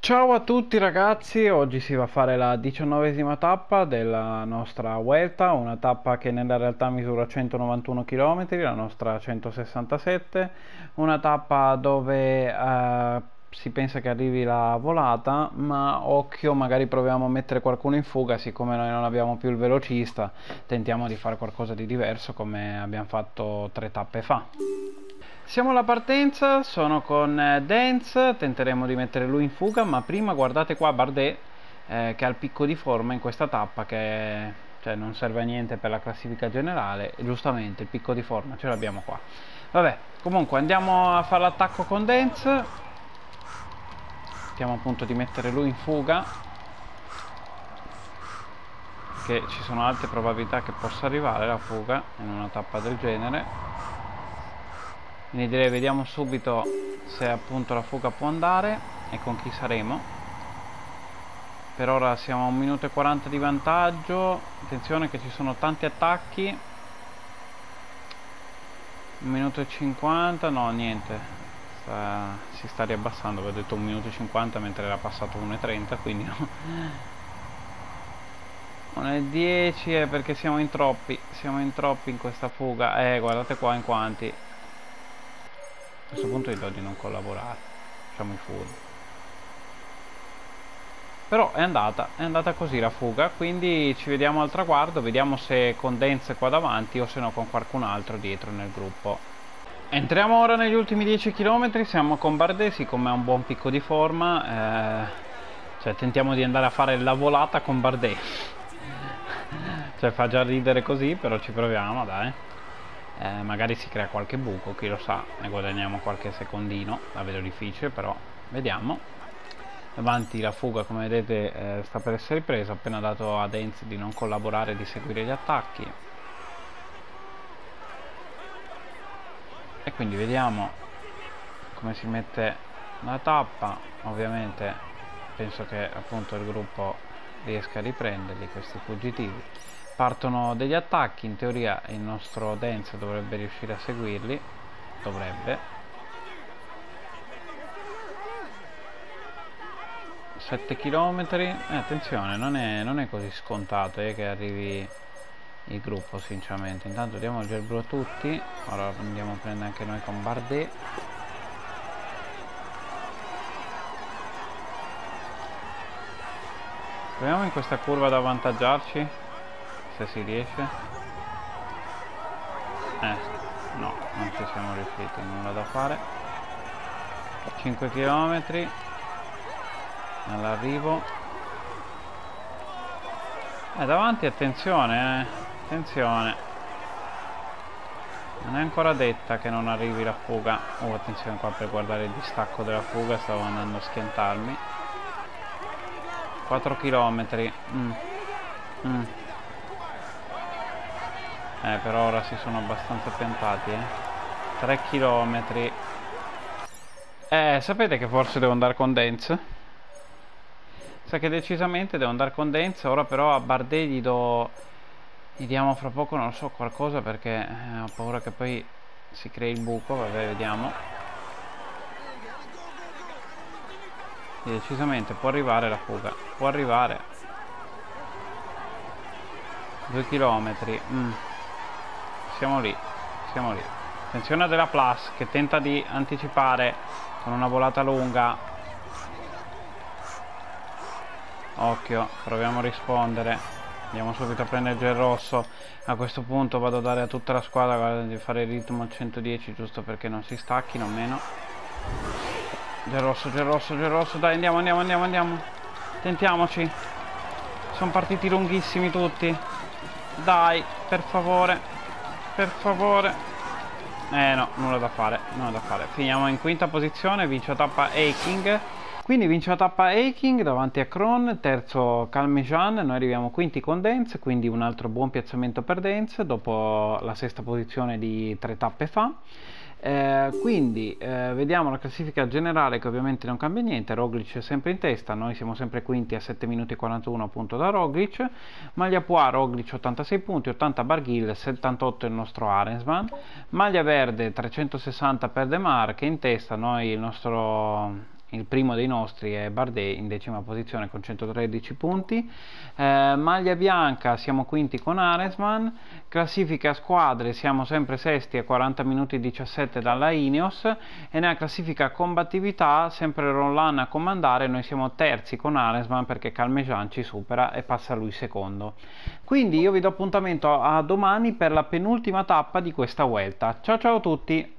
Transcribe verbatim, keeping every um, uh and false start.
Ciao a tutti ragazzi, oggi si va a fare la diciannovesima tappa della nostra Vuelta, una tappa che nella realtà misura centonovantuno chilometri, la nostra centosessantasette, una tappa dove eh, si pensa che arrivi la volata, ma occhio, magari proviamo a mettere qualcuno in fuga, siccome noi non abbiamo più il velocista, tentiamo di fare qualcosa di diverso come abbiamo fatto tre tappe fa. Siamo alla partenza, sono con Dance, tenteremo di mettere lui in fuga, ma prima guardate qua Bardet eh, che ha il picco di forma in questa tappa, che cioè, non serve a niente per la classifica generale, e giustamente il picco di forma ce l'abbiamo qua. Vabbè, comunque andiamo a fare l'attacco con Dance, cerchiamo appunto di mettere lui in fuga, che ci sono alte probabilità che possa arrivare la fuga in una tappa del genere. Quindi direi vediamo subito se appunto la fuga può andare e con chi saremo. Per ora siamo a un minuto e quaranta di vantaggio. Attenzione che ci sono tanti attacchi. Un minuto e cinquanta, no niente, sta, si sta riabbassando, avevo detto un minuto e cinquanta mentre era passato uno e trenta, quindi no. uno e dieci è perché siamo in troppi, siamo in troppi in questa fuga. Eh, guardate qua in quanti. A questo punto dirò di non collaborare, facciamo i furbi. Però è andata, è andata così la fuga, quindi ci vediamo al traguardo, vediamo se con Dance qua davanti o se no con qualcun altro dietro nel gruppo. Entriamo ora negli ultimi dieci chilometri, siamo con Bardet, siccome ha un buon picco di forma, eh, cioè tentiamo di andare a fare la volata con Bardet. Cioè fa già ridere così, però ci proviamo, dai. Eh, magari si crea qualche buco, chi lo sa, ne guadagniamo qualche secondino, la vedo difficile però vediamo. Davanti la fuga, come vedete, eh, sta per essere presa, ho appena dato a Dance di non collaborare e di seguire gli attacchi, e quindi vediamo come si mette la tappa. Ovviamente penso che appunto il gruppo riesca a riprenderli questi fuggitivi. Partono degli attacchi, in teoria il nostro Dance dovrebbe riuscire a seguirli, dovrebbe. sette chilometri, eh, attenzione, non è, non è così scontato eh, che arrivi il gruppo sinceramente. Intanto diamo il gel blu a tutti, ora andiamo a prendere anche noi con Bardet. Proviamo in questa curva ad avvantaggiarci, se si riesce. Eh, no, non ci siamo riusciti, nulla da fare. cinque chilometri all'arrivo. Eh, davanti attenzione, eh, attenzione. Non è ancora detta che non arrivi la fuga. Oh, attenzione qua per guardare il distacco della fuga, stavo andando a schiantarmi. quattro chilometri. Mm. Mm. Eh, per ora si sono abbastanza piantati, eh. tre chilometri. Eh, sapete che forse devo andare con Dance? Sa che decisamente devo andare con Dance. Ora però a Bardet gli do... gli diamo fra poco, non so, qualcosa, perché eh, ho paura che poi si crei il buco. Vabbè, vediamo. E decisamente può arrivare la fuga. Può arrivare. due chilometri. Mm. Siamo lì, siamo lì. Attenzione a Della Plus che tenta di anticipare con una volata lunga. Occhio, proviamo a rispondere. Andiamo subito a prendere il gel rosso. A questo punto vado a dare a tutta la squadra, guarda, di fare il ritmo al centodieci, giusto perché non si stacchino meno. Gel rosso, gel rosso, gel rosso. Dai, andiamo, andiamo, andiamo, andiamo. Tentiamoci. Sono partiti lunghissimi tutti. Dai, per favore. Per favore. Eh no, nulla da fare, nulla da fare. Finiamo in quinta posizione, vince la tappa Eiking. Quindi vince la tappa Eiking davanti a Kron, terzo Calmejean, noi arriviamo quinti con Dance, quindi un altro buon piazzamento per Dance dopo la sesta posizione di tre tappe fa. Eh, quindi eh, vediamo la classifica generale, che ovviamente non cambia niente. Roglic è sempre in testa, noi siamo sempre quinti a sette minuti e quarantuno appunto da Roglic. Maglia Pois, Roglic ottantasei punti, ottanta Barguil, settantotto il nostro Arensman. Maglia verde trecentosessanta per De Marche, in testa noi il nostro il primo dei nostri è Bardet in decima posizione con centotredici punti. Eh, maglia bianca siamo quinti con Aresman. Classifica squadre siamo sempre sesti a quaranta minuti e diciassette dalla Ineos, e nella classifica combattività sempre Roland a comandare, noi siamo terzi con Aresman perché Calmejean ci supera e passa lui secondo. Quindi io vi do appuntamento a domani per la penultima tappa di questa Vuelta. Ciao ciao a tutti!